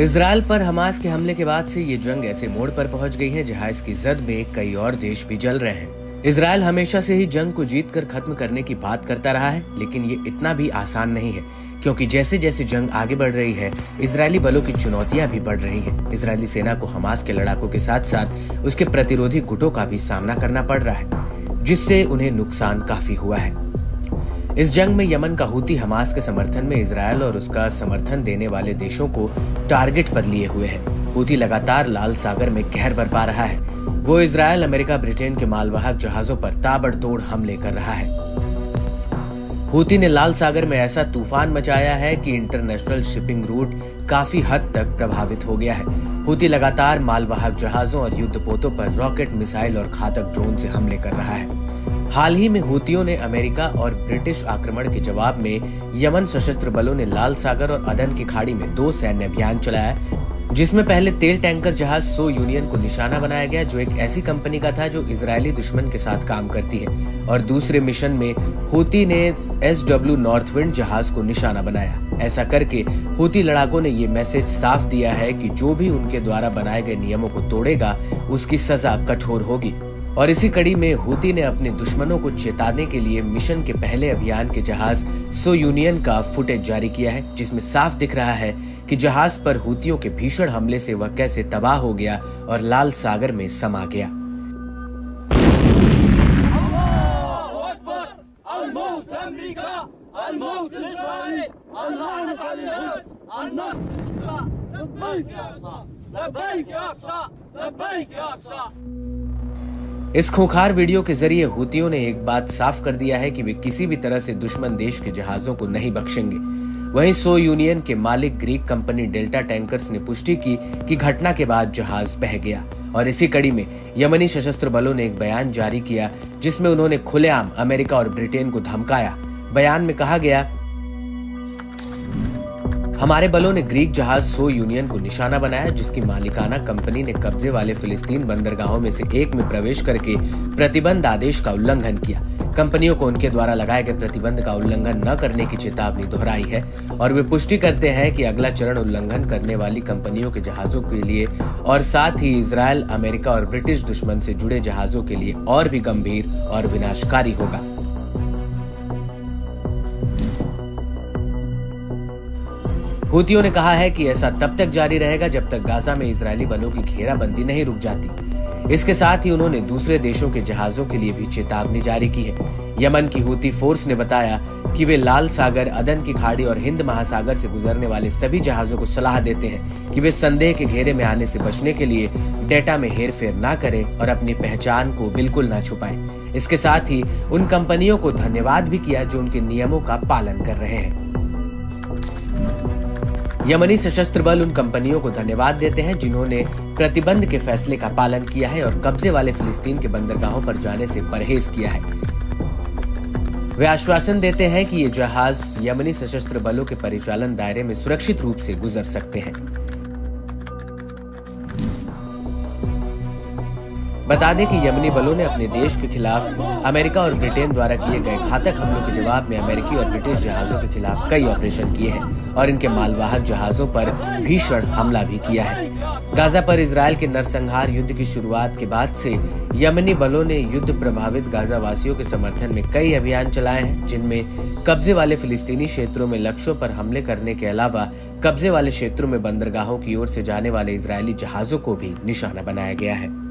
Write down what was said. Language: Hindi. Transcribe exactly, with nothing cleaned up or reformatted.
इजराइल पर हमास के हमले के बाद से ये जंग ऐसे मोड़ पर पहुंच गई है जहां इसकी जद में कई और देश भी जल रहे हैं। इजराइल हमेशा से ही जंग को जीत कर खत्म करने की बात करता रहा है, लेकिन ये इतना भी आसान नहीं है, क्योंकि जैसे जैसे जंग आगे बढ़ रही है इजरायली बलों की चुनौतियां भी बढ़ रही हैं। इजरायली सेना को हमास के लड़ाकों के साथ साथ उसके प्रतिरोधी गुटों का भी सामना करना पड़ रहा है, जिससे उन्हें नुकसान काफी हुआ है। इस जंग में यमन का हूती हमास के समर्थन में इजराइल और उसका समर्थन देने वाले देशों को टारगेट पर लिए हुए है। हूती लगातार लाल सागर में कहर बरपा रहा है। वो इजराइल, अमेरिका, ब्रिटेन के मालवाहक जहाजों पर ताबड़तोड़ हमले कर रहा है। हूती ने लाल सागर में ऐसा तूफान मचाया है कि इंटरनेशनल शिपिंग रूट काफी हद तक प्रभावित हो गया है। हूती लगातार मालवाहक जहाजों और युद्धपोतों पर रॉकेट, मिसाइल और घातक ड्रोन से हमले कर रहा है। हाल ही में हूतियों ने अमेरिका और ब्रिटिश आक्रमण के जवाब में यमन सशस्त्र बलों ने लाल सागर और अदन की खाड़ी में दो सैन्य अभियान चलाया, जिसमें पहले तेल टैंकर जहाज सो यूनियन को निशाना बनाया गया, जो एक ऐसी कंपनी का था जो इजरायली दुश्मन के साथ काम करती है, और दूसरे मिशन में हूती ने एस डब्ल्यू नॉर्थविंड जहाज को निशाना बनाया। ऐसा करके हूती लड़ाकों ने ये मैसेज साफ दिया है कि जो भी उनके द्वारा बनाए गए नियमों को तोड़ेगा उसकी सजा कठोर होगी। और इसी कड़ी में हूती ने अपने दुश्मनों को चेताने के लिए मिशन के पहले अभियान के जहाज सो यूनियन का फुटेज जारी किया है, जिसमें साफ दिख रहा है कि जहाज पर हूतियों के भीषण हमले से वह कैसे तबाह हो गया और लाल सागर में समा गया। इस खूंखार वीडियो के जरिए हूतियों ने एक बात साफ कर दिया है कि वे किसी भी तरह से दुश्मन देश के जहाजों को नहीं बख्शेंगे। वहीं सो यूनियन के मालिक ग्रीक कंपनी डेल्टा टैंकर्स ने पुष्टि की कि घटना के बाद जहाज बह गया, और इसी कड़ी में यमनी सशस्त्र बलों ने एक बयान जारी किया जिसमें उन्होंने खुलेआम अमेरिका और ब्रिटेन को धमकाया। बयान में कहा गया, हमारे बलों ने ग्रीक जहाज सो यूनियन को निशाना बनाया, जिसकी मालिकाना कंपनी ने कब्जे वाले फिलिस्तीन बंदरगाहों में से एक में प्रवेश करके प्रतिबंध आदेश का उल्लंघन किया। कंपनियों को उनके द्वारा लगाए गए प्रतिबंध का उल्लंघन न करने की चेतावनी दोहराई है, और वे पुष्टि करते हैं कि अगला चरण उल्लंघन करने वाली कंपनियों के जहाजों के लिए और साथ ही इजराइल, अमेरिका और ब्रिटिश दुश्मन से जुड़े जहाजों के लिए और भी गंभीर और विनाशकारी होगा। हूतियों ने कहा है कि ऐसा तब तक जारी रहेगा जब तक गाजा में इजरायली बलों की घेराबंदी नहीं रुक जाती। इसके साथ ही उन्होंने दूसरे देशों के जहाजों के लिए भी चेतावनी जारी की है। यमन की हूती फोर्स ने बताया कि वे लाल सागर, अदन की खाड़ी और हिंद महासागर से गुजरने वाले सभी जहाजों को सलाह देते हैं कि वे संदेह के घेरे में आने से बचने के लिए डेटा में हेरफेर ना करें और अपनी पहचान को बिल्कुल ना छुपाएं। इसके साथ ही उन कंपनियों को धन्यवाद भी किया जो उनके नियमों का पालन कर रहे हैं। यमनी सशस्त्र बल उन कंपनियों को धन्यवाद देते हैं जिन्होंने प्रतिबंध के फैसले का पालन किया है और कब्जे वाले फिलिस्तीन के बंदरगाहों पर जाने से परहेज किया है। वे आश्वासन देते हैं कि ये जहाज यमनी सशस्त्र बलों के परिचालन दायरे में सुरक्षित रूप से गुजर सकते हैं। बता दें कि यमनी बलों ने अपने देश के खिलाफ अमेरिका और ब्रिटेन द्वारा किए गए घातक हमलों के जवाब में अमेरिकी और ब्रिटिश जहाजों के खिलाफ कई ऑपरेशन किए हैं और इनके मालवाहक जहाजों पर भीषण हमला भी किया है। गाजा पर इजराइल के नरसंहार युद्ध की शुरुआत के बाद से यमनी बलों ने युद्ध प्रभावित गाजा वासियों के समर्थन में कई अभियान चलाए हैं, जिनमें कब्जे वाले फिलिस्तीनी क्षेत्रों में लक्ष्यों पर हमले करने के अलावा कब्जे वाले क्षेत्रों में बंदरगाहों की ओर से जाने वाले इजरायली जहाजों को भी निशाना बनाया गया है।